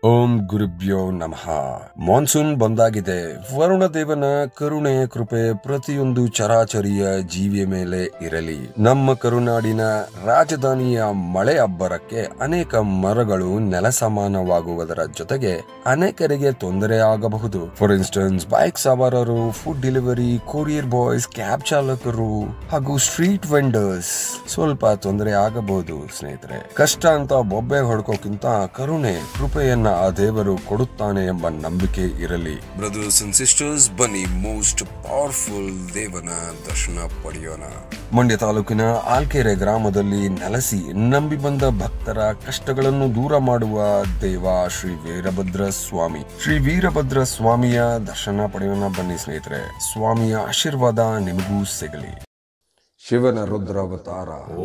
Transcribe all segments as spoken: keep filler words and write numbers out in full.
ಓಂ ಗುರುಭ್ಯೋ ನಮಃ. ಮಾನ್ಸೂನ್ ಬಂದಾಗಿದೆ. ವರುಣ ದೇವನ ಕರುಣೆ ಕೃಪೆ ಪ್ರತಿಯೊಂದು ಚರಾಚರಿಯ ಜೀವಿಯ ಮೇಲೆ ಇರಲಿ. ನಮ್ಮ ಕರುನಾಡಿನ ರಾಜಧಾನಿಯ ಮಳೆ ಅಬ್ಬರಕ್ಕೆ ಅನೇಕ ಮರಗಳು ನೆಲಸಮಾನವಾಗುವುದರ ಜೊತೆಗೆ ಅನೇಕರಿಗೆ ತೊಂದರೆ ಆಗಬಹುದು. ಫಾರ್ ಇನ್ಸ್ಟೆನ್ಸ್ ಬೈಕ್ ಸವಾರರು, food delivery, courier boys, cab ಚಾಲಕರು ಹಾಗೂ ಸ್ಟ್ರೀಟ್ ವೆಂಡರ್ಸ್ ಸ್ವಲ್ಪ ತೊಂದರೆ ಆಗಬಹುದು. ಸ್ನೇಹಿತರೆ, ಕಷ್ಟ ಅಂತ ಬೊಬ್ಬೆ ಹೊಡ್ಕೋಕ್ಕಿಂತ ಕರುಣೆ ಕೃಪೆಯನ್ನ ಆ ದೇವರು ಕೊಡುತ್ತಾನೆ ಎಂಬ ನಂಬಿಕೆ ಇರಲಿ. ಬ್ರದರ್ಸ್ ಅಂಡ್ ಸಿಸ್ಟರ್ಸ್, ಬನ್ನಿ ಮೋಸ್ಟ್ ಪವರ್ಫುಲ್ ದೇವನ ದರ್ಶನ ಪಡೆಯೋಣ. ಮಂಡ್ಯ ತಾಲೂಕಿನ ಆಲ್ಕೆರೆ ಗ್ರಾಮದಲ್ಲಿ ನೆಲೆಸಿ ನಂಬಿ ಬಂದ ಭಕ್ತರ ಕಷ್ಟಗಳನ್ನು ದೂರ ಮಾಡುವ ದೇವ ಶ್ರೀ ವೀರಭದ್ರ ಸ್ವಾಮಿ. ಶ್ರೀ ವೀರಭದ್ರ ಸ್ವಾಮಿಯ ದರ್ಶನ ಪಡೆಯೋಣ ಬನ್ನಿ ಸ್ನೇಹಿತರೆ. ಸ್ವಾಮಿಯ ಆಶೀರ್ವಾದ ನಿಮಗೂ ಸಿಗಲಿ. ಶಿವನ ರುದ್ರಾವತಾರ.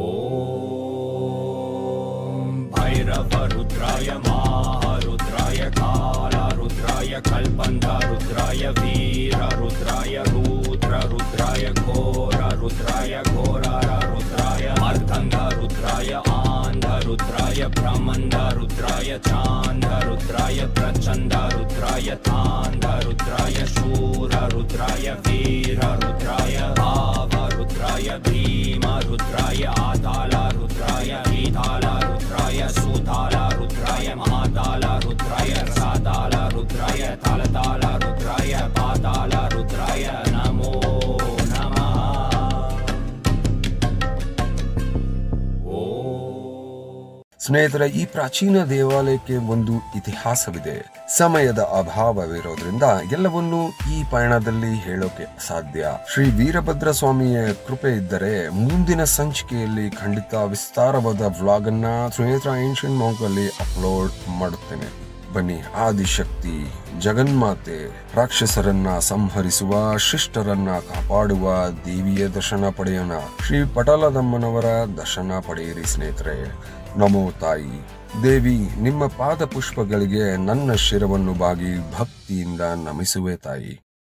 ಭೈರವ ರುದ್ರಾಯ ಮಹಾರುದ್ರಾಯ ಕಾಲ ರುದ್ರಾಯ ಕಲ್ಪಂದ ರುದ್ರಾಯ ವೀರ ರುದ್ರಾಯ ರುದ್ರ ರುದ್ರಾಯ ಘೋರ ರುದ್ರಾಯ ಘೋರಾರ ರುದ್ರಾಯ ಮರ್ದಂಗ ರುದ್ರಾಯ ಆಂಧ ರುದ್ರಾಯ ಬ್ರಹ್ಮಂದ ರುದ್ರಾಯ ಚಾಂದ ರುದ್ರಾಯ ಪ್ರಚಂಡ ರುದ್ರಾಯ ತಾಂಧ ರುದ್ರಾಯ ಶೂರ ರುದ್ರಾಯ ವೀರ ರುದ್ರಾಯ ಭಾವ ರುದ್ರಾಯ ಭೀಮ ರುದ್ರಾಯ ಆತಾಲ ರುದ್ರಾಯ ಈತಾಲ ರುದ್ರಾಯ ಸುತಾಲ ರುದ್ರಾಯ ಮಹಾತಾಲ ರುದ್ರಾಯ ಸಾತಾಲ ರುದ್ರಾಯ ತಾಲತಾಲ ರುದ್ರಾಯ ಪಾತಾಲ ರುದ್ರಾಯ ನಮೋ ನಮಃ. ಸ್ನೇಹಿತರೆ, ಈ ಪ್ರಾಚೀನ ದೇವಾಲಯಕ್ಕೆ ಒಂದು ಇತಿಹಾಸವಿದೆ. ಸಮಯದ ಅಭಾವವಿರೋದ್ರಿಂದ ಎಲ್ಲವನ್ನೂ ಈ ಪಯಣದಲ್ಲಿ ಹೇಳೋಕೆ ಅಸಾಧ್ಯ. ಶ್ರೀ ವೀರಭದ್ರ ಸ್ವಾಮಿಯ ಕೃಪೆ ಇದ್ದರೆ ಮುಂದಿನ ಸಂಚಿಕೆಯಲ್ಲಿ ಖಂಡಿತ ವಿಸ್ತಾರವಾದ ವ್ಲಾಗ್ ಅನ್ನ ತ್ರಿನೇತ್ರ ಏನ್ಷಿಯಂಟ್ ಮಾಂಕ್ ಅಲ್ಲಿ ಅಪ್ಲೋಡ್ ಮಾಡುತ್ತೇನೆ. ಬನ್ನಿ, ಆದಿಶಕ್ತಿ ಜಗನ್ಮಾತೆ ರಾಕ್ಷಸರನ್ನ ಸಂಹರಿಸುವ, ಶಿಷ್ಟರನ್ನ ಕಾಪಾಡುವ ದೇವಿಯ ದರ್ಶನ ಪಡೆಯೋಣ. ಶ್ರೀ ಪಟಾಲದಮ್ಮನವರ ದರ್ಶನ ಪಡೆಯಿರಿ ಸ್ನೇಹಿತರೆ. ನಮೋ ತಾಯಿ ದೇವಿ, ನಿಮ್ಮ ಪಾದ ಪುಷ್ಪಗಳಿಗೆ ನನ್ನ ಶಿರವನ್ನು ಬಾಗಿ ಭಕ್ತಿಯಿಂದ ನಮಿಸುವೆ ತಾಯಿ.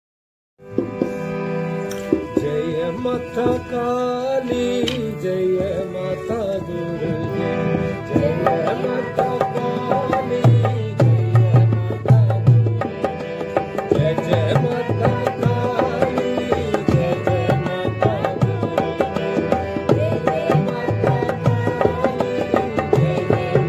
ಜಯ ಮಾತಾ ಕಾಳಿ, ಜಯ ಮಾತಾ ದುರ್ಗೆ, ಜಯ ಮಾತಾ ಕಾಳಿ, ಜಯ ಜಯ ಮಾತಾ ಕಾಳಿ, ಜಯ ಜಯ ಮಾತಾ ದುರ್ಗೆ, ಜಯ ಮಾತಾ ಕಾಳಿ, ಜಯ ಜಯ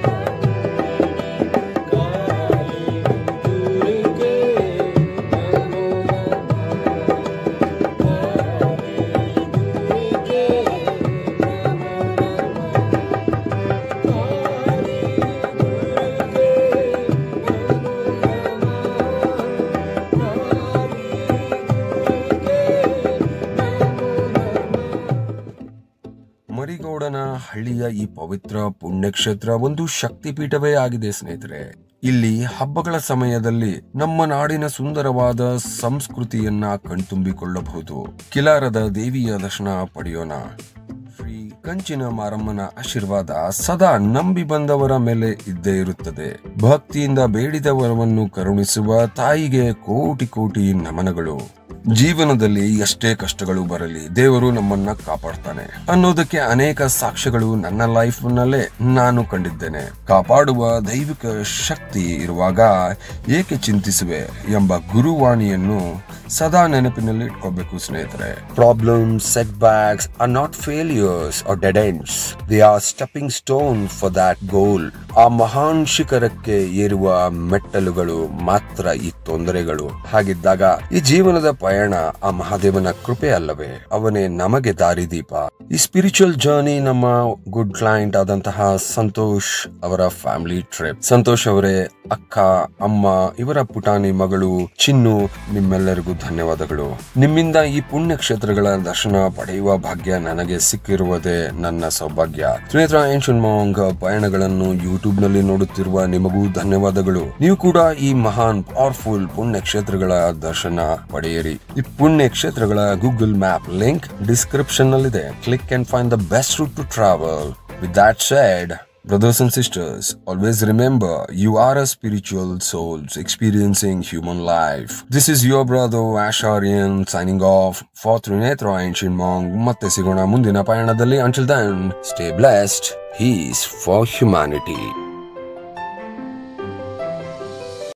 ಮರಿಗೌಡನ ಹಳ್ಳಿಯ ಈ ಪವಿತ್ರ ಪುಣ್ಯಕ್ಷೇತ್ರ ಒಂದು ಶಕ್ತಿಪೀಠವೇ ಆಗಿದೆ ಸ್ನೇಹಿತರೆ. ಇಲ್ಲಿ ಹಬ್ಬಗಳ ಸಮಯದಲ್ಲಿ ನಮ್ಮ ನಾಡಿನ ಸುಂದರವಾದ ಸಂಸ್ಕೃತಿಯನ್ನ ಕಣ್ತುಂಬಿಕೊಳ್ಳಬಹುದು. ಕಿಲಾರದ ದೇವಿಯ ದರ್ಶನ ಪಡೆಯೋಣ. ಶ್ರೀ ಕಂಚಿನ ಮಾರಮ್ಮನ ಆಶೀರ್ವಾದ ಸದಾ ನಂಬಿ ಬಂದವರ ಮೇಲೆ ಇದ್ದೇ ಇರುತ್ತದೆ. ಭಕ್ತಿಯಿಂದ ಬೇಡಿದವರನ್ನು ಕರುಣಿಸುವ ತಾಯಿಗೆ ಕೋಟಿ ಕೋಟಿ ನಮನಗಳು. ಜೀವನದಲ್ಲಿ ಎಷ್ಟೇ ಕಷ್ಟಗಳು ಬರಲಿ, ದೇವರು ನಮ್ಮನ್ನ ಕಾಪಾಡ್ತಾನೆ ಅನ್ನೋದಕ್ಕೆ ಅನೇಕ ಸಾಕ್ಷ್ಯಗಳು ನನ್ನ ಲೈಫ್ ನಲ್ಲೇ ನಾನು ಕಂಡಿದ್ದೇನೆ. ಕಾಪಾಡುವ ದೈವಿಕ ಶಕ್ತಿ ಇರುವಾಗ ಏಕೆ ಚಿಂತಿಸುವೆ ಎಂಬ ಗುರುವಾಣಿಯನ್ನು ಸದಾ ನೆನಪಿನಲ್ಲಿ ಇಟ್ಕೋಬೇಕು ಸ್ನೇಹಿತರೆ. Problems, setbacks are not failures are dead ends. They are stepping stone for that goal. ಆ ಮಹಾನ್ ಶಿಖರಕ್ಕೆ ಏರುವ ಮೆಟ್ಟಲುಗಳು ಮಾತ್ರ ಈ ತೊಂದರೆಗಳು. ಹಾಗಿದ್ದಾಗ ಈ ಜೀವನದ ಪಯಣ ಆ ಮಹಾದೇವನ ಕೃಪೆ ಅಲ್ಲವೇ? ಅವನೇ ನಮಗೆ ದಾರಿದೀಪ. ಈ ಸ್ಪಿರಿಚುವಲ್ ಜರ್ನಿ ನಮ್ಮ ಗುಡ್ ಕ್ಲೈಂಟ್ ಆದಂತಹ ಸಂತೋಷ್ ಅವರ ಫ್ಯಾಮಿಲಿ ಟ್ರಿಪ್. ಸಂತೋಷ್ ಅವರೇ, ಅಕ್ಕ, ಅಮ್ಮ, ಇವರ ಪುಟಾಣಿ ಮಗಳು ಚಿನ್ನು, ನಿಮ್ಮೆಲ್ಲರಿಗೂ ಧನ್ಯವಾದಗಳು. ನಿಮ್ಮಿಂದ ಈ ಪುಣ್ಯ ಕ್ಷೇತ್ರಗಳ ದರ್ಶನ ಪಡೆಯುವ ಭಾಗ್ಯ ನನಗೆ ಸಿಕ್ಕಿರುವುದೇ ನನ್ನ ಸೌಭಾಗ್ಯ. ತ್ರಿನೇತ್ರ ಏನ್ಷಿಯಂಟ್ ಮಾಂಕ್ ಪಯಣಗಳನ್ನು ಯೂಟ್ಯೂಬ್ ನಲ್ಲಿ ನೋಡುತ್ತಿರುವ ನಿಮಗೂ ಧನ್ಯವಾದಗಳು. ನೀವು ಕೂಡ ಈ ಮಹಾನ್ ಪವರ್ಫುಲ್ ಪುಣ್ಯ ಕ್ಷೇತ್ರಗಳ ದರ್ಶನ ಪಡೆಯಿರಿ. ಈ ಪುಣ್ಯ ಕ್ಷೇತ್ರಗಳ ಗೂಗಲ್ ಮ್ಯಾಪ್ ಲಿಂಕ್ ಡಿಸ್ಕ್ರಿಪ್ಷನ್ ನಲ್ಲಿದೆ. Click and find the best route to travel. With that said, brothers and sisters, always remember you are a spiritual souls experiencing human life. This is your brother Asharyan signing off for Trinetra Ancient Monk. Matte sigona mundina payanadalli. Until then, stay blessed. Peace for humanity.